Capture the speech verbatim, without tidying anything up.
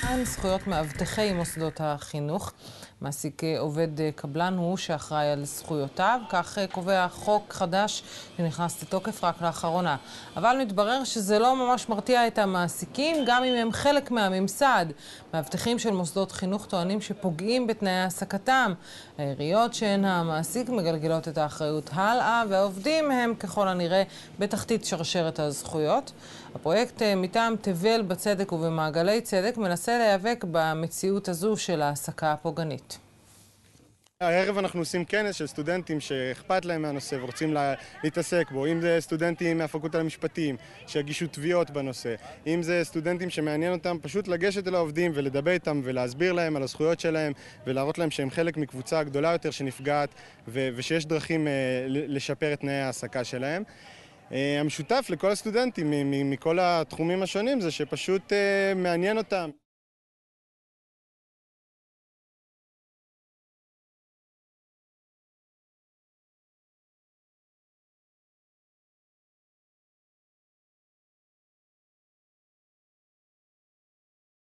מהן זכויות מאבטחי מוסדות החינוך. מעסיק עובד קבלן הוא שאחראי על זכויותיו, כך קובע חוק חדש שנכנס לתוקף רק לאחרונה. אבל מתברר שזה לא ממש מרתיע את המעסיקים, גם אם הם חלק מהממסד. מאבטחים של מוסדות חינוך טוענים שפוגעים בתנאי העסקתם. העיריות שהן המעסיק מגלגלות את האחריות הלאה, והעובדים הם ככל הנראה בתחתית שרשרת הזכויות. הפרויקט מטעם תבל בצדק ובמעגלי צדק מנסה להיאבק במציאות הזו של העסקה הפוגענית. הערב אנחנו עושים כנס של סטודנטים שאכפת להם מהנושא ורוצים לה, להתעסק בו. אם זה סטודנטים מהפקולטה למשפטים שיגישו תביעות בנושא, אם זה סטודנטים שמעניין אותם פשוט לגשת אל העובדים ולדבר איתם ולהסביר להם על הזכויות שלהם ולהראות להם שהם חלק מקבוצה גדולה יותר שנפגעת ו- ושיש דרכים uh, לשפר את תנאי העסקה שלהם. Uh, המשותף לכל הסטודנטים מכל התחומים השונים זה שפשוט uh, מעניין אותם.